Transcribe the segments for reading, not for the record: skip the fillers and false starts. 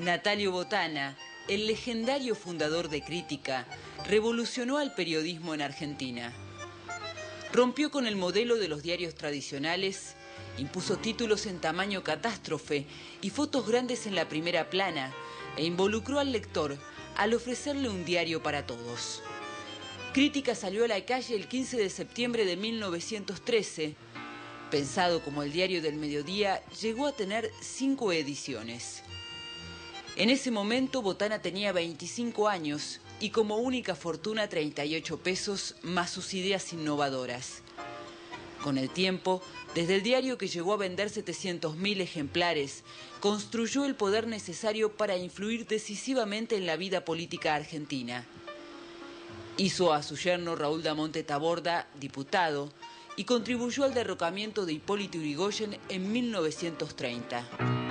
Natalio Botana, el legendario fundador de Crítica, revolucionó al periodismo en Argentina. Rompió con el modelo de los diarios tradicionales, impuso títulos en tamaño catástrofe y fotos grandes en la primera plana, e involucró al lector al ofrecerle un diario para todos. Crítica salió a la calle el 15 de septiembre de 1913. Pensado como el diario del mediodía, llegó a tener 5 ediciones. En ese momento Botana tenía 25 años y como única fortuna 38 pesos más sus ideas innovadoras. Con el tiempo, desde el diario que llegó a vender 700.000 ejemplares, construyó el poder necesario para influir decisivamente en la vida política argentina. Hizo a su yerno Raúl Damonte Taborda diputado y contribuyó al derrocamiento de Hipólito Yrigoyen en 1930.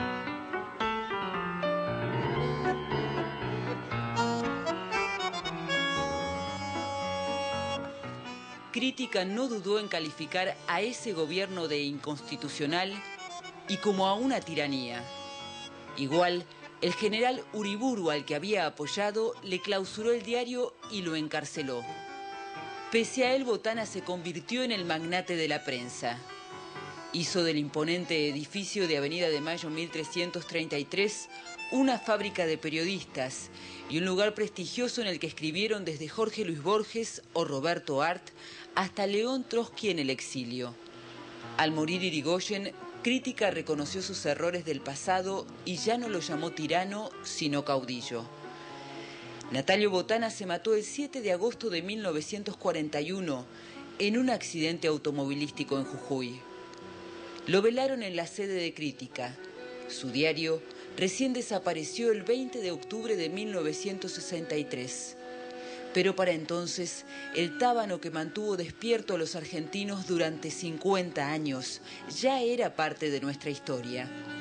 Crítica no dudó en calificar a ese gobierno de inconstitucional y como a una tiranía. Igual, el general Uriburu, al que había apoyado, le clausuró el diario y lo encarceló. Pese a él, Botana se convirtió en el magnate de la prensa. Hizo del imponente edificio de Avenida de Mayo 1333 una fábrica de periodistas y un lugar prestigioso en el que escribieron desde Jorge Luis Borges o Roberto Art hasta León Trotsky en el exilio. Al morir Yrigoyen, Crítica reconoció sus errores del pasado y ya no lo llamó tirano, sino caudillo. Natalio Botana se mató el 7 de agosto de 1941 en un accidente automovilístico en Jujuy. Lo velaron en la sede de Crítica. Su diario recién desapareció el 20 de octubre de 1963. Pero para entonces, el tábano que mantuvo despierto a los argentinos durante 50 años ya era parte de nuestra historia.